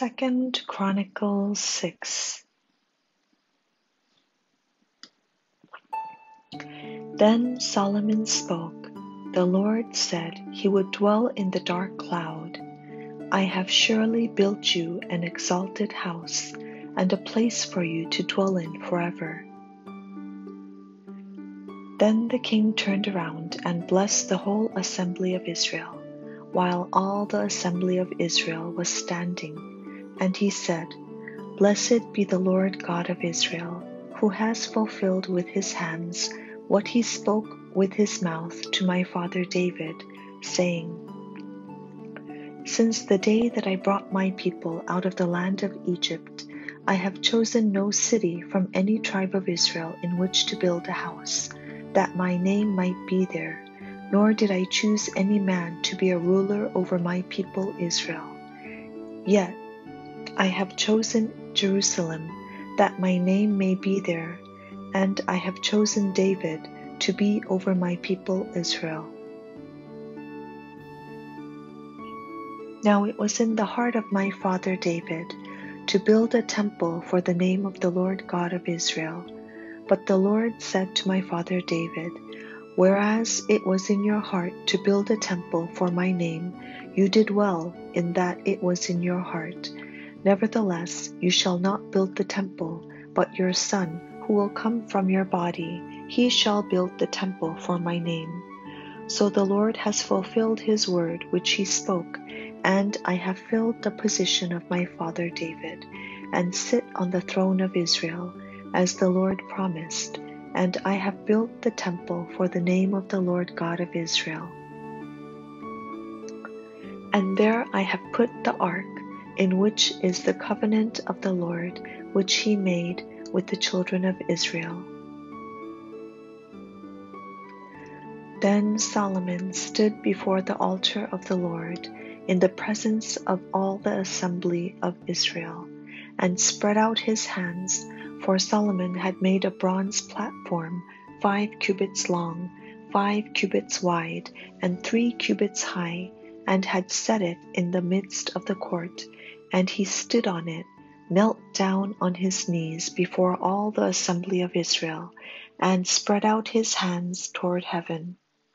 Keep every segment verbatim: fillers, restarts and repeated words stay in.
Second Chronicles six. Then Solomon spoke. The Lord said he would dwell in the dark cloud. I have surely built you an exalted house, and a place for you to dwell in forever. Then the king turned around and blessed the whole assembly of Israel, while all the assembly of Israel was standing. And he said, Blessed be the Lord God of Israel, who has fulfilled with his hands what he spoke with his mouth to my father David, saying, Since the day that I brought my people out of the land of Egypt, I have chosen no city from any tribe of Israel in which to build a house, that my name might be there, nor did I choose any man to be a ruler over my people Israel. Yet I have chosen Jerusalem, that my name may be there, and I have chosen David to be over my people Israel. Now it was in the heart of my father David to build a temple for the name of the Lord God of Israel. But the Lord said to my father David, Whereas it was in your heart to build a temple for my name, you did well in that it was in your heart. Nevertheless, you shall not build the temple, but your son, who will come from your body, he shall build the temple for my name. So the Lord has fulfilled his word which he spoke, and I have filled the position of my father David, and sit on the throne of Israel, as the Lord promised, and I have built the temple for the name of the Lord God of Israel. And there I have put the ark, in which is the covenant of the Lord, which he made with the children of Israel. Then Solomon stood before the altar of the Lord, in the presence of all the assembly of Israel, and spread out his hands, for Solomon had made a bronze platform, five cubits long, five cubits wide, and three cubits high, and had set it in the midst of the court. And he stood on it, knelt down on his knees before all the assembly of Israel, and spread out his hands toward heaven.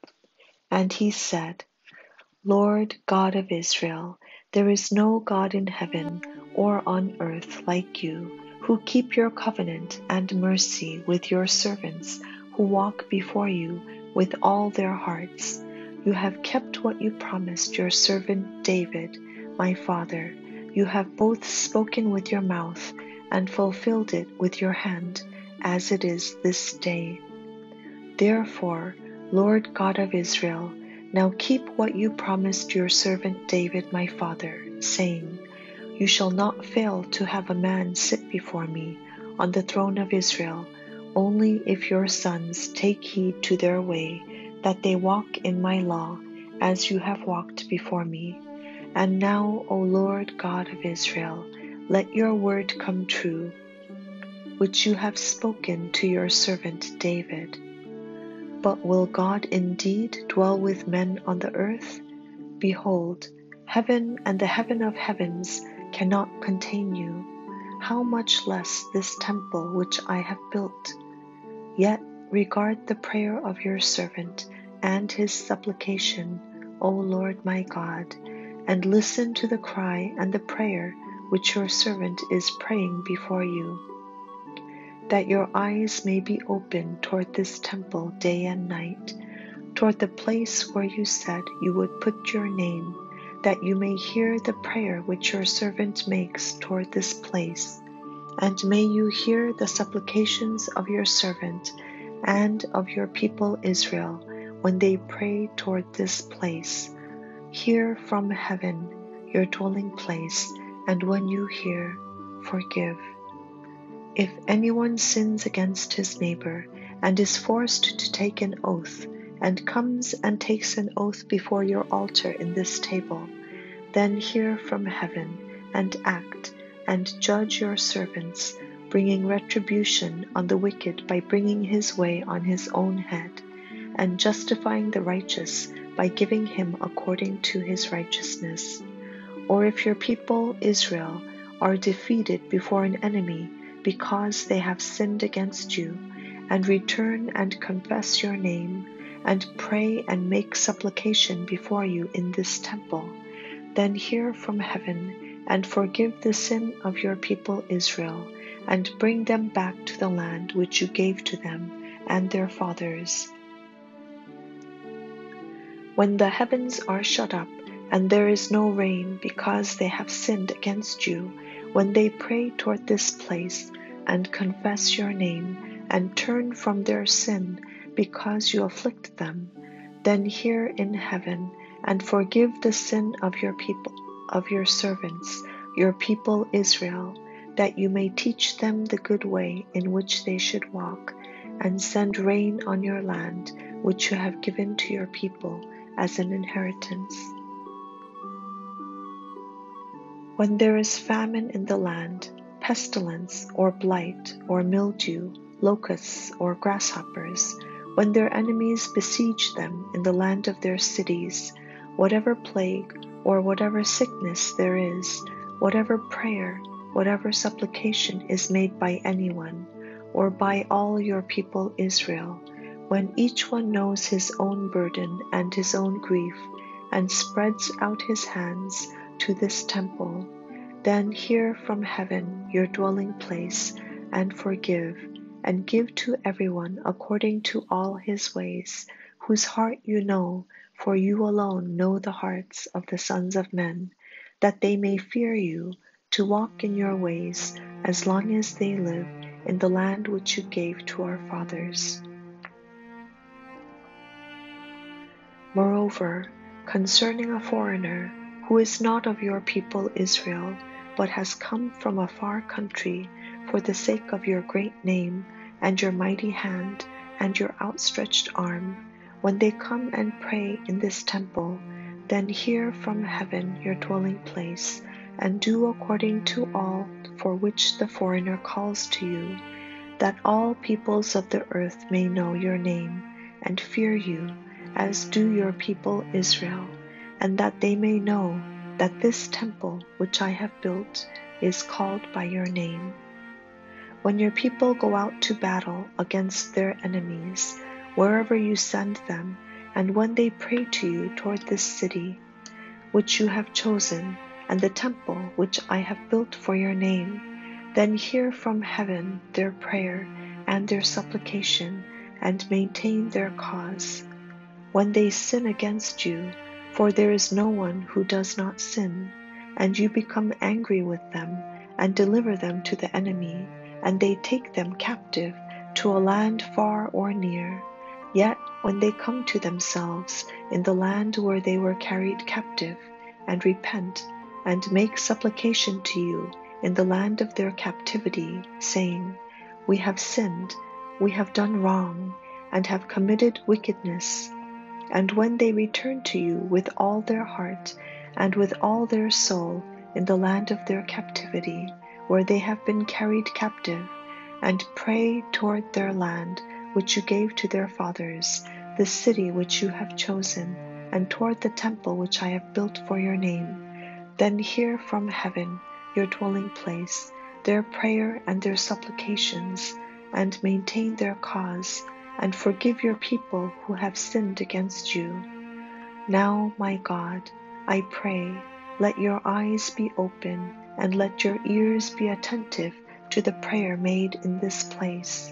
And he said, Lord God of Israel, there is no God in heaven or on earth like you, who keep your covenant and mercy with your servants, who walk before you with all their hearts. You have kept what you promised your servant David, my father. You have both spoken with your mouth and fulfilled it with your hand, as it is this day. Therefore, Lord God of Israel, now keep what you promised your servant David my father, saying, You shall not fail to have a man sit before me on the throne of Israel, only if your sons take heed to their way, that they walk in my law, as you have walked before me. And now, O Lord God of Israel, let your word come true, which you have spoken to your servant David. But will God indeed dwell with men on the earth? Behold, heaven and the heaven of heavens cannot contain you. How much less this temple which I have built? Yet regard the prayer of your servant and his supplication, O Lord my God, and listen to the cry and the prayer which your servant is praying before you, that your eyes may be open toward this temple day and night, toward the place where you said you would put your name, that you may hear the prayer which your servant makes toward this place, and may you hear the supplications of your servant and of your people Israel when they pray toward this place. Hear from heaven, your dwelling place, and when you hear, forgive. If anyone sins against his neighbor and is forced to take an oath, and comes and takes an oath before your altar in this table, then hear from heaven and act, and judge your servants, bringing retribution on the wicked by bringing his way on his own head, and justifying the righteous by giving him according to his righteousness. Or if your people Israel are defeated before an enemy because they have sinned against you, and return and confess your name, and pray and make supplication before you in this temple, then hear from heaven and forgive the sin of your people Israel, and bring them back to the land which you gave to them and their fathers. When the heavens are shut up, and there is no rain because they have sinned against you, when they pray toward this place and confess your name and turn from their sin because you afflict them, then hear in heaven and forgive the sin of your people, of your servants, your people Israel, that you may teach them the good way in which they should walk, and send rain on your land which you have given to your people as an inheritance. When there is famine in the land, pestilence or blight or mildew, locusts or grasshoppers, when their enemies besiege them in the land of their cities, whatever plague or whatever sickness there is, whatever prayer, whatever supplication is made by anyone, or by all your people Israel, when each one knows his own burden and his own grief, and spreads out his hands to this temple, then hear from heaven your dwelling place, and forgive, and give to everyone according to all his ways, whose heart you know, for you alone know the hearts of the sons of men, that they may fear you, to walk in your ways as long as they live in the land which you gave to our fathers. Moreover, concerning a foreigner who is not of your people Israel, but has come from a far country for the sake of your great name and your mighty hand and your outstretched arm, when they come and pray in this temple, then hear from heaven your dwelling place, and do according to all for which the foreigner calls to you, that all peoples of the earth may know your name and fear you, as do your people Israel, and that they may know that this temple which I have built is called by your name. When your people go out to battle against their enemies, wherever you send them, and when they pray to you toward this city, which you have chosen, and the temple which I have built for your name, then hear from heaven their prayer and their supplication, and maintain their cause. When they sin against you, for there is no one who does not sin, and you become angry with them, and deliver them to the enemy, and they take them captive to a land far or near, yet when they come to themselves in the land where they were carried captive, and repent, and make supplication to you in the land of their captivity, saying, We have sinned, we have done wrong, and have committed wickedness, and when they return to you with all their heart and with all their soul in the land of their captivity, where they have been carried captive, and pray toward their land which you gave to their fathers, the city which you have chosen, and toward the temple which I have built for your name, then hear from heaven your dwelling place, their prayer and their supplications, and maintain their cause, and forgive your people who have sinned against you. Now, my God, I pray, let your eyes be open, and let your ears be attentive to the prayer made in this place.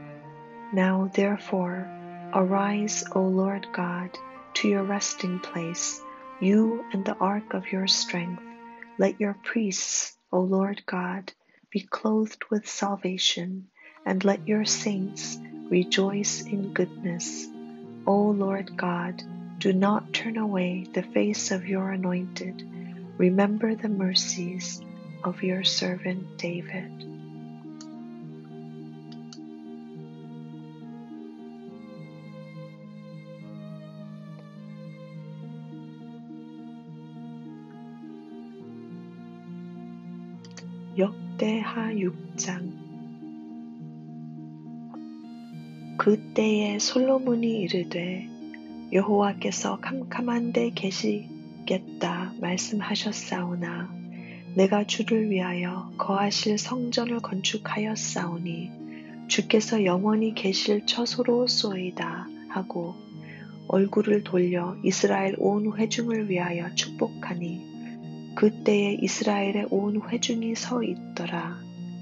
Now, therefore, arise, O Lord God, to your resting place, you and the ark of your strength. Let your priests, O Lord God, be clothed with salvation, and let your saints rejoice in goodness. O Lord God, do not turn away the face of your anointed. Remember the mercies of your servant David. 역대하 육 장. 그때에 솔로몬이 이르되 여호와께서 캄캄한 데 계시겠다 말씀하셨사오나 내가 주를 위하여 거하실 성전을 건축하였사오니 주께서 영원히 계실 처소로소이다 하고 얼굴을 돌려 이스라엘 온 회중을 위하여 축복하니 그때에 이스라엘의 온 회중이 서 있더라.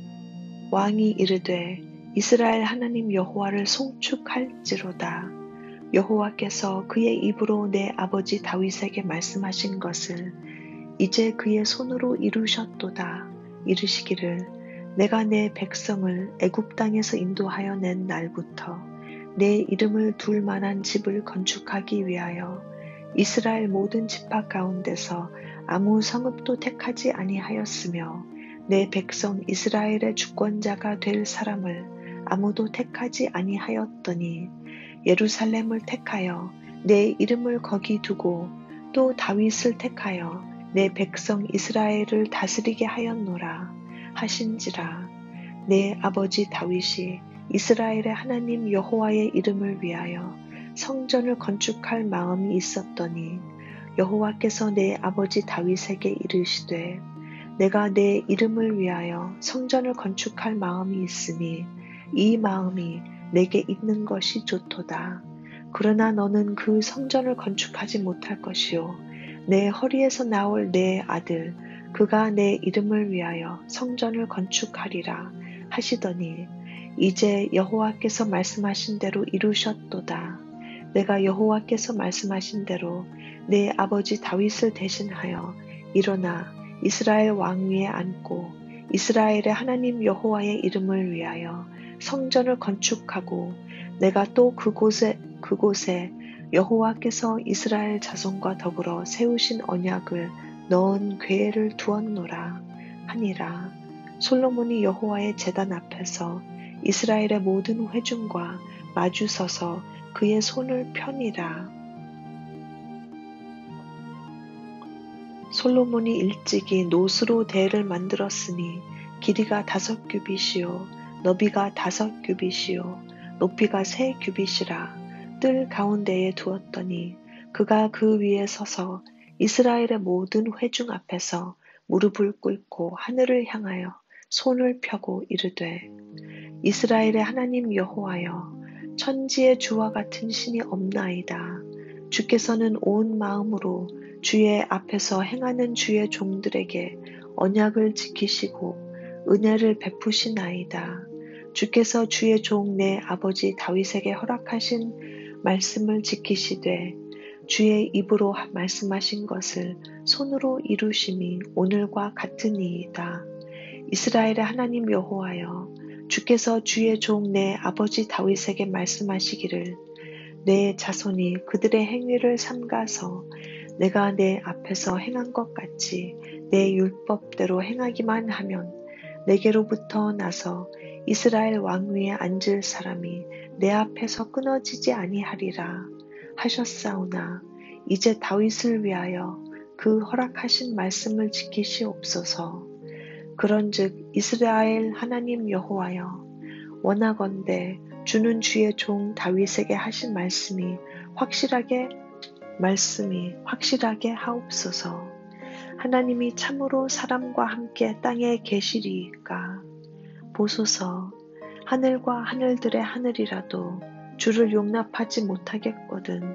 왕이 이르되 이스라엘 하나님 여호와를 송축할지로다. 여호와께서 그의 입으로 내 아버지 다윗에게 말씀하신 것을 이제 그의 손으로 이루셨도다. 이르시기를 내가 내 백성을 애굽 땅에서 인도하여 낸 날부터 내 이름을 둘 만한 집을 건축하기 위하여 이스라엘 모든 지파 가운데서 아무 성읍도 택하지 아니하였으며 내 백성 이스라엘의 주권자가 될 사람을 아무도 택하지 아니하였더니 예루살렘을 택하여 내 이름을 거기 두고 또 다윗을 택하여 내 백성 이스라엘을 다스리게 하였노라 하신지라. 내 아버지 다윗이 이스라엘의 하나님 여호와의 이름을 위하여 성전을 건축할 마음이 있었더니 여호와께서 내 아버지 다윗에게 이르시되 내가 내 이름을 위하여 성전을 건축할 마음이 있으니 이 마음이 내게 있는 것이 좋도다. 그러나 너는 그 성전을 건축하지 못할 것이요 내 허리에서 나올 내 아들 그가 내 이름을 위하여 성전을 건축하리라 하시더니 이제 여호와께서 말씀하신 대로 이루셨도다. 내가 여호와께서 말씀하신 대로 내 아버지 다윗을 대신하여 일어나 이스라엘 왕 위에 앉고 이스라엘의 하나님 여호와의 이름을 위하여 성전을 건축하고 내가 또 그곳에 그곳에 여호와께서 이스라엘 자손과 더불어 세우신 언약을 넣은 궤를 두었노라 하니라. 솔로몬이 여호와의 제단 앞에서 이스라엘의 모든 회중과 마주 서서 그의 손을 펴니라. 솔로몬이 일찍이 노수로 대를 만들었으니 길이가 다섯 규빗이요 너비가 다섯 규빗이요 높이가 세 규빗이라. 뜰 가운데에 두었더니 그가 그 위에 서서 이스라엘의 모든 회중 앞에서 무릎을 꿇고 하늘을 향하여 손을 펴고 이르되 이스라엘의 하나님 여호와여 천지의 주와 같은 신이 없나이다. 주께서는 온 마음으로 주의 앞에서 행하는 주의 종들에게 언약을 지키시고 은혜를 베푸시나이다. 주께서 주의 종 내 아버지 다윗에게 허락하신 말씀을 지키시되 주의 입으로 말씀하신 것을 손으로 이루심이 오늘과 같으니이다. 이스라엘의 하나님 여호와여 주께서 주의 종 내 아버지 다윗에게 말씀하시기를 내 자손이 그들의 행위를 삼가서 내가 내 앞에서 행한 것 같이 내 율법대로 행하기만 하면 내게로부터 나서 이스라엘 왕 위에 앉을 사람이 내 앞에서 끊어지지 아니하리라 하셨사오나 이제 다윗을 위하여 그 허락하신 말씀을 지키시옵소서. 그런즉 이스라엘 하나님 여호와여 원하건대 주는 주의 종 다윗에게 하신 말씀이 확실하게 말씀이 확실하게 하옵소서. 하나님이 참으로 사람과 함께 땅에 계시리이까. 보소서 하늘과 하늘들의 하늘이라도 주를 용납하지 못하겠거든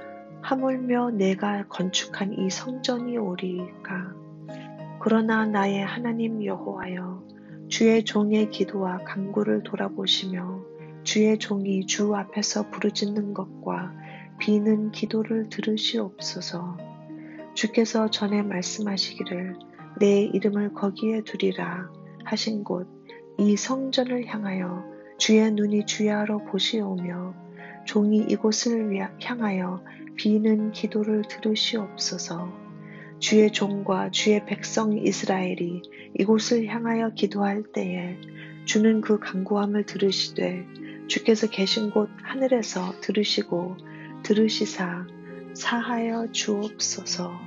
하물며 내가 건축한 이 성전이 오리이까. 그러나 나의 하나님 여호와여 주의 종의 기도와 간구를 돌아보시며 주의 종이 주 앞에서 부르짖는 것과 비는 기도를 들으시옵소서. 주께서 전에 말씀하시기를 내 이름을 거기에 두리라 하신 곳 이 성전을 향하여 주의 눈이 주야로 보시오며 종이 이곳을 향하여 비는 기도를 들으시옵소서. 주의 종과 주의 백성 이스라엘이 이곳을 향하여 기도할 때에 주는 그 간구함을 들으시되 주께서 계신 곳 하늘에서 들으시고 들으시사 사하여 주옵소서.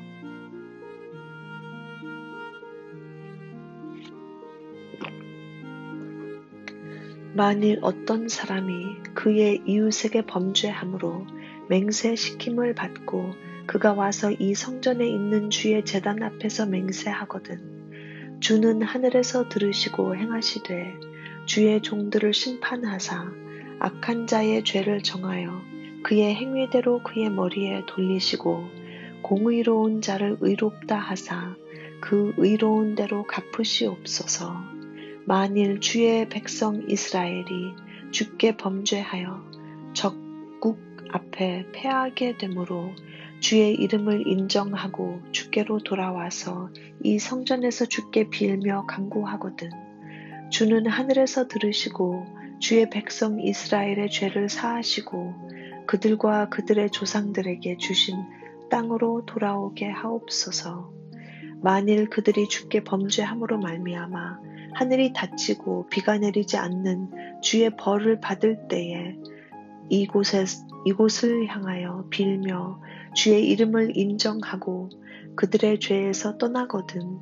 만일 어떤 사람이 그의 이웃에게 범죄함으로 맹세시킴을 받고 그가 와서 이 성전에 있는 주의 제단 앞에서 맹세하거든 주는 하늘에서 들으시고 행하시되 주의 종들을 심판하사 악한 자의 죄를 정하여 그의 행위대로 그의 머리에 돌리시고 공의로운 자를 의롭다 하사 그 의로운 대로 갚으시옵소서. 만일 주의 백성 이스라엘이 주께 범죄하여 적국 앞에 패하게 되므로 주의 이름을 인정하고 주께로 돌아와서 이 성전에서 주께 빌며 간구하거든 주는 하늘에서 들으시고 주의 백성 이스라엘의 죄를 사하시고 그들과 그들의 조상들에게 주신 땅으로 돌아오게 하옵소서. 만일 그들이 주께 범죄함으로 말미암아 하늘이 닫히고 비가 내리지 않는 주의 벌을 받을 때에 이곳에, 이곳을 향하여 빌며 주의 이름을 인정하고 그들의 죄에서 떠나거든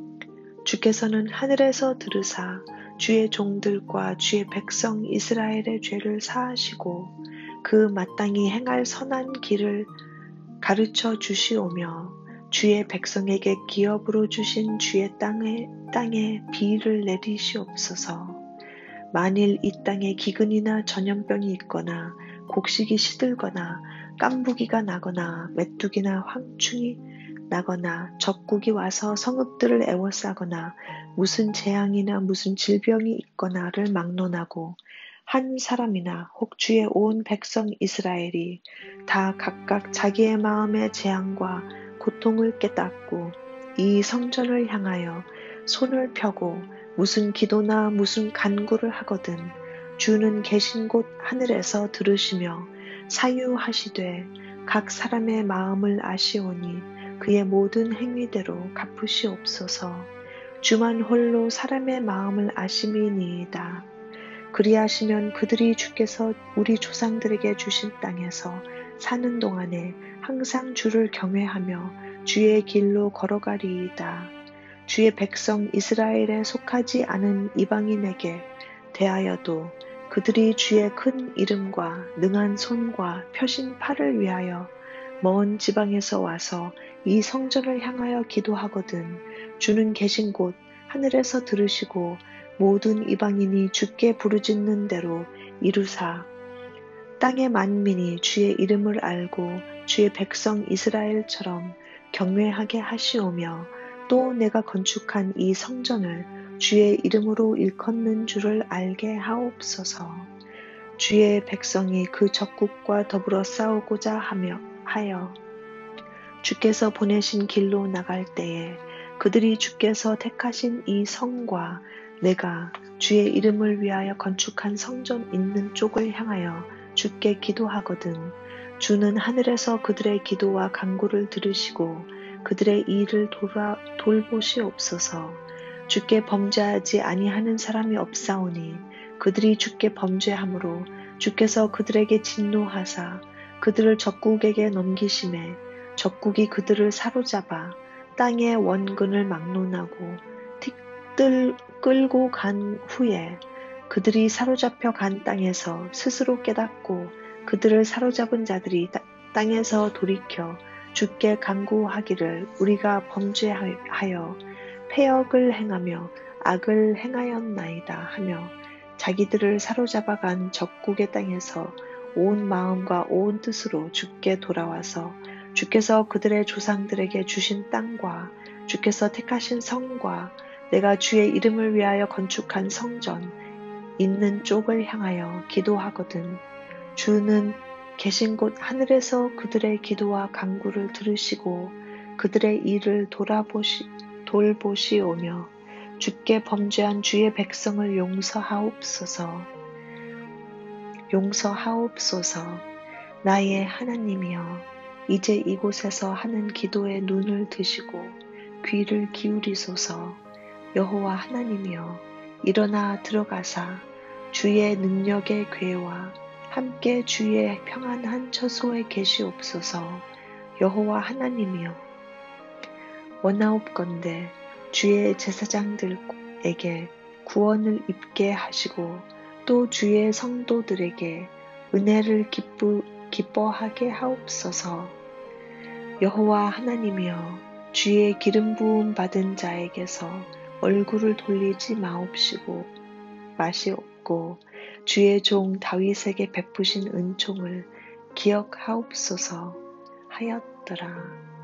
주께서는 하늘에서 들으사 주의 종들과 주의 백성 이스라엘의 죄를 사하시고 그 마땅히 행할 선한 길을 가르쳐 주시오며 주의 백성에게 기업으로 주신 주의 땅에, 땅에 비를 내리시옵소서. 만일 이 땅에 기근이나 전염병이 있거나 곡식이 시들거나 깐부기가 나거나 메뚜기나 황충이 나거나 적국이 와서 성읍들을 애워싸거나 무슨 재앙이나 무슨 질병이 있거나를 막론하고 한 사람이나 혹 주의 온 백성 이스라엘이 다 각각 자기의 마음의 재앙과 고통을 깨닫고 이 성전을 향하여 손을 펴고 무슨 기도나 무슨 간구를 하거든 주는 계신 곳 하늘에서 들으시며 사유하시되 각 사람의 마음을 아시오니 그의 모든 행위대로 갚으시옵소서. 주만 홀로 사람의 마음을 아심이니이다. 그리하시면 그들이 주께서 우리 조상들에게 주신 땅에서 사는 동안에 항상 주를 경외하며 주의 길로 걸어가리이다. 주의 백성 이스라엘에 속하지 않은 이방인에게 대하여도 그들이 주의 큰 이름과 능한 손과 펴신 팔을 위하여 먼 지방에서 와서 이 성전을 향하여 기도하거든 주는 계신 곳 하늘에서 들으시고 모든 이방인이 주께 부르짖는 대로 이루사 땅의 만민이 주의 이름을 알고 주의 백성 이스라엘처럼 경외하게 하시오며 또 내가 건축한 이 성전을 주의 이름으로 일컫는 줄을 알게 하옵소서. 주의 백성이 그 적국과 더불어 싸우고자 하며 하여 주께서 보내신 길로 나갈 때에 그들이 주께서 택하신 이 성과 내가 주의 이름을 위하여 건축한 성전 있는 쪽을 향하여 주께 기도하거든 주는 하늘에서 그들의 기도와 간구를 들으시고 그들의 일을 돌아, 돌보시옵소서. 주께 범죄하지 아니하는 사람이 없사오니 그들이 주께 범죄함으로 주께서 그들에게 진노하사 그들을 적국에게 넘기심에 적국이 그들을 사로잡아 땅의 원근을 막론하고 틱들 끌고 간 후에 그들이 사로잡혀 간 땅에서 스스로 깨닫고 그들을 사로잡은 자들이 땅에서 돌이켜 주께 간구하기를 우리가 범죄하여 패역을 행하며 악을 행하였나이다 하며 자기들을 사로잡아간 적국의 땅에서 온 마음과 온 뜻으로 주께 돌아와서 주께서 그들의 조상들에게 주신 땅과 주께서 택하신 성과 내가 주의 이름을 위하여 건축한 성전 있는 쪽을 향하여 기도하거든 주는 계신 곳 하늘에서 그들의 기도와 간구를 들으시고 그들의 일을 돌아보시, 돌보시오며 주께 범죄한 주의 백성을 용서하옵소서. 용서하옵소서. 나의 하나님이여 이제 이곳에서 하는 기도에 눈을 드시고 귀를 기울이소서. 여호와 하나님이여 일어나 들어가사 주의 능력의 궤와 함께 주의 평안한 처소에 계시옵소서. 여호와 하나님이여 원하옵건대 주의 제사장들에게 구원을 입게 하시고 또 주의 성도들에게 은혜를 기쁘, 기뻐하게 하옵소서. 여호와 하나님이여 주의 기름 부음 받은 자에게서 얼굴을 돌리지 마옵시고 마시옵고 주의 종 다윗에게 베푸신 은총을 기억하옵소서 하였더라.